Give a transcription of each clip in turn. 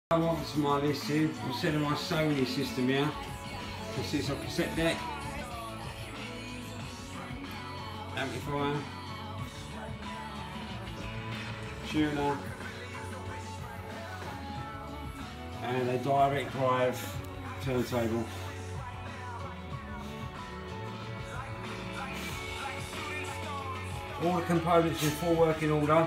Welcome to my listing. I'm selling my Sony system here. This is a cassette deck, amplifier, tuner, and a direct drive turntable. All the components in full working order.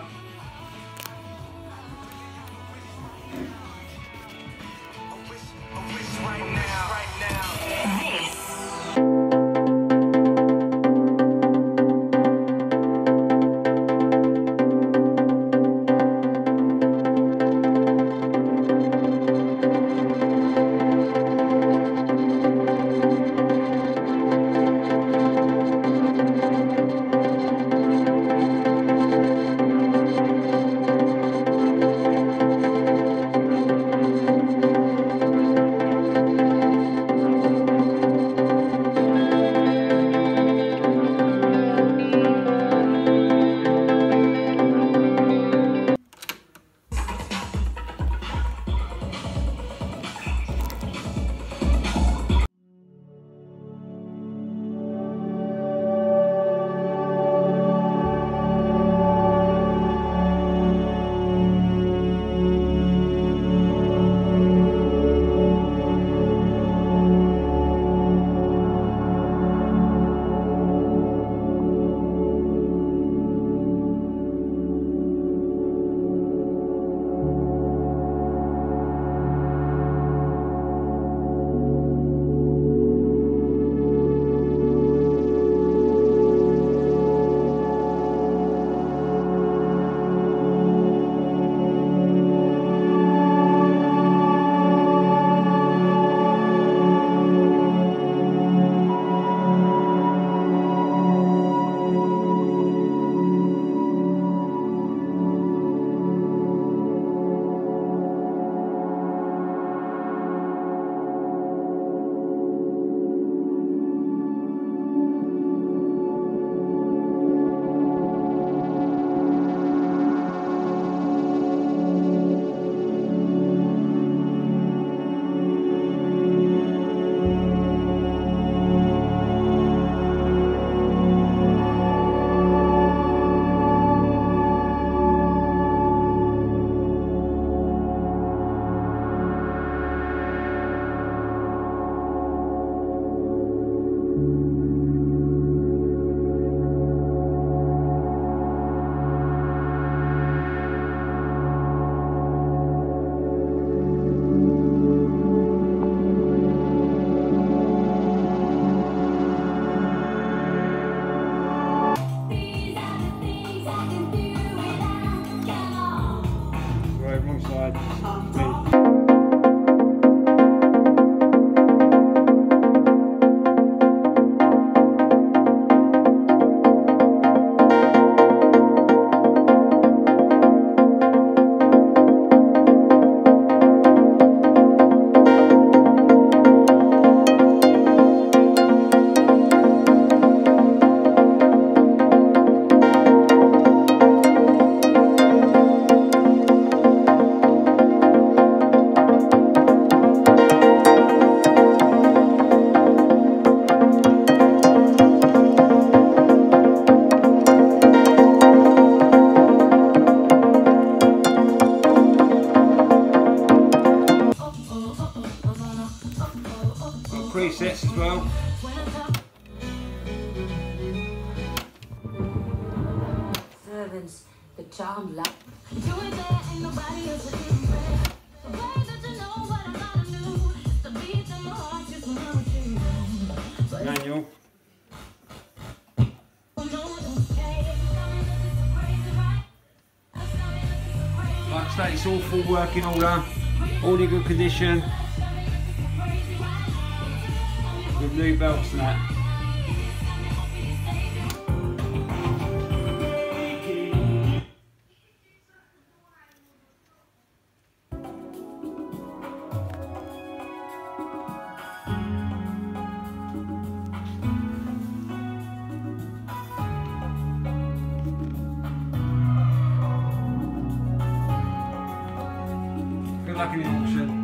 Wrong side. Presets as well. Servants, the charmed love. Manual. Like I say, it's all full working order, all in good condition. With new belts and that. luck in the auction.